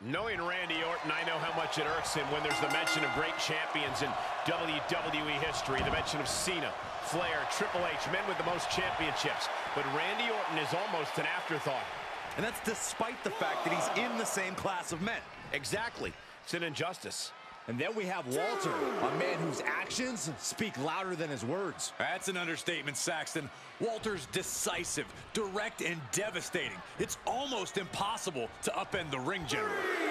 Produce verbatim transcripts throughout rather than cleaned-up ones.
Knowing Randy Orton, I know how much it irks him when there's the mention of great champions in W W E history, the mention of Cena, Flair, Triple H, men with the most championships. But Randy Orton is almost an afterthought. And that's despite the fact that he's in the same class of men. Exactly. It's an injustice. And then we have Walter, a man whose actions speak louder than his words. That's an understatement, Saxton. Walter's decisive, direct, and devastating. It's almost impossible to upend the ring general.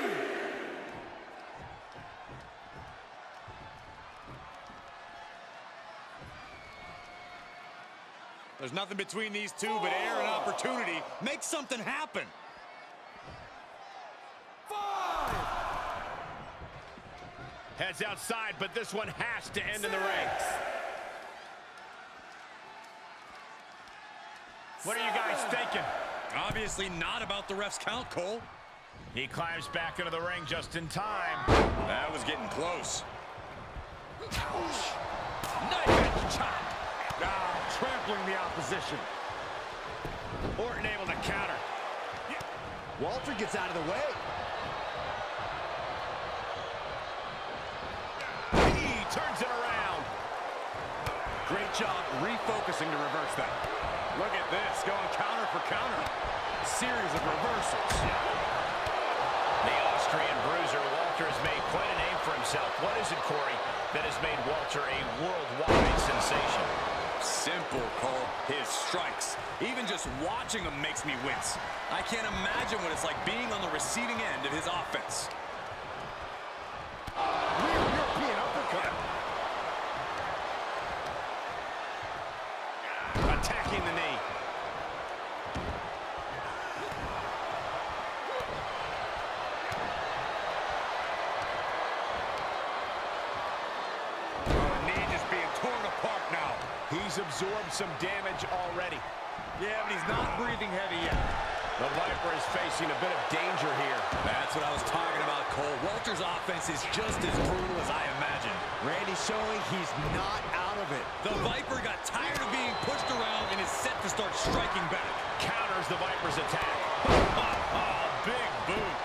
There's nothing between these two but air and opportunity. Make something happen. Heads outside, but this one has to end in the ring. What are you guys thinking? Obviously not about the ref's count, Cole. He climbs back into the ring just in time. That was getting close. Knife edge chop. Ah, trampling the opposition. Orton able to counter. Walter gets out of the way. Turns it around. Great job refocusing to reverse that. Look at this, going counter for counter. A series of reversals. The Austrian bruiser, Walter, has made quite a name for himself. What is it, Corey, that has made Walter a worldwide sensation? Simple, Cole. His strikes. Even just watching them makes me wince. I can't imagine what it's like being on the receiving end of his offense. Rear European uppercut. Attacking the knee. Oh, the knee just being torn apart now. He's absorbed some damage already. Yeah, but he's not breathing heavy yet. The Viper is facing a bit of danger here. That's what I was talking about, Cole. Walter's offense is just as brutal as I imagined. Randy showing he's not out of it. The Viper got tired of being pushed around and is set to start striking back. Counters the Viper's attack. Oh, big boot.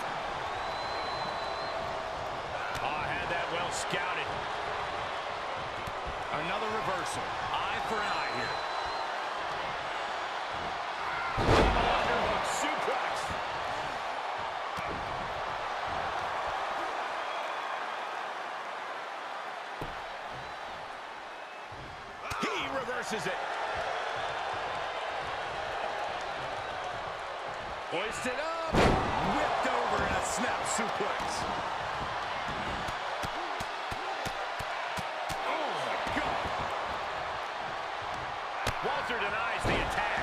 Oh, had that well scouted. Another reversal. Eye for an eye here. Underhook suplex. He reverses it. Hoisted up. Whipped over in a snap suplex. Oh, my God. Walter denies the attack.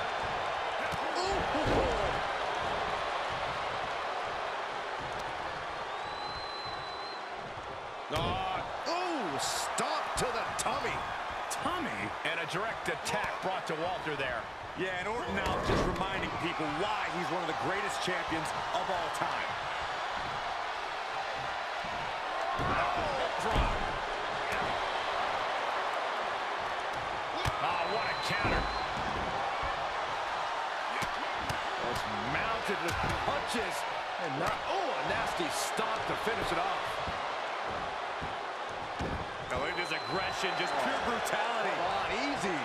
Oh, Ooh, stop to the tummy. Tummy? and a direct attack brought to Walter there. Yeah, and Orton now just reminding people why he's one of the greatest champions of all time. Oh, drop. Oh, what a counter. Was mounted with punches. And not, oh, a nasty stop to finish it off. Oh, it is aggression, just pure brutality. Come on, easy.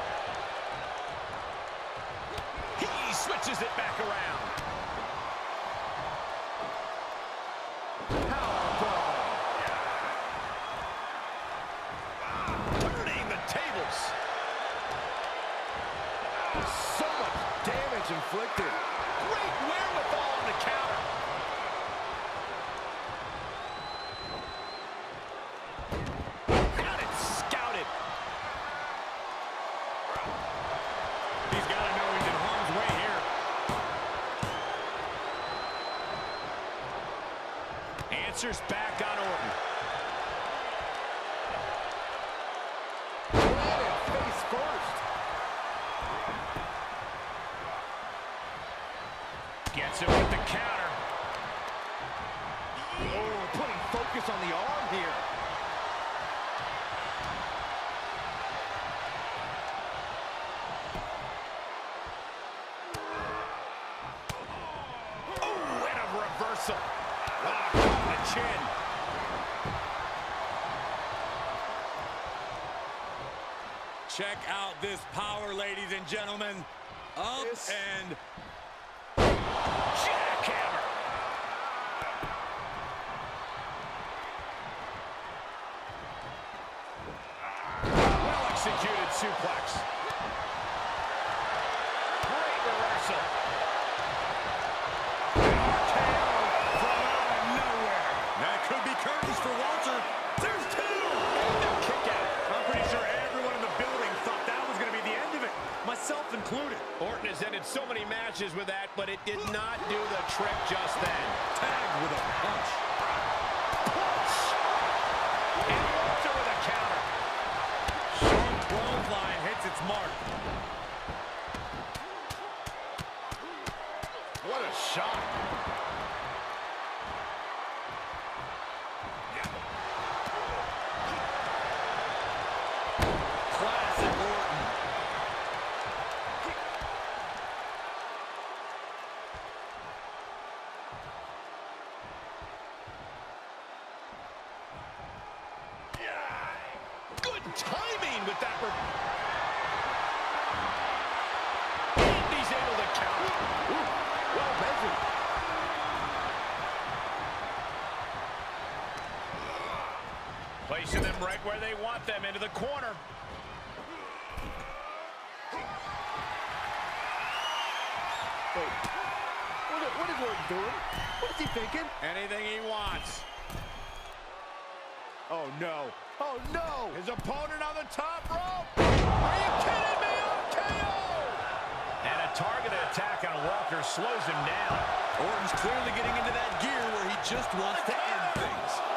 He switches it back around. Powerbomb. Turning the tables. So much damage inflicted. Great wherewithal on the counter. Got it scouted. He's got to know he's in harm's way here. Answers back on Orton. Planted face first. Gets it with the counter. Oh, putting focus on the arm here. Oh, and a reversal. check out this power, ladies and gentlemen. Up This... and... Jackhammer. Well-executed suplex. Great reversal. That could be curtains for Walter. There's two! And a kick out. I'm pretty sure everyone in the building thought that was going to be the end of it, myself included. Orton has ended so many matches with that, but it did not do the trick just then. Tagged with a punch. Punch! And Walter with a counter. Sharp clothesline hits its mark. What a shot. Classic Orton. Good timing with that. And he's able to counter. Ooh, well measured. Placing them right where they want them, into the corner. Wait, what, what is Orton doing? What is he thinking? Anything he wants. Oh, no. Oh, no. His opponent on the top rope. Are you kidding me? R K O! And a targeted attack on Walker slows him down. Orton's clearly getting into that gear where he just wants to end things.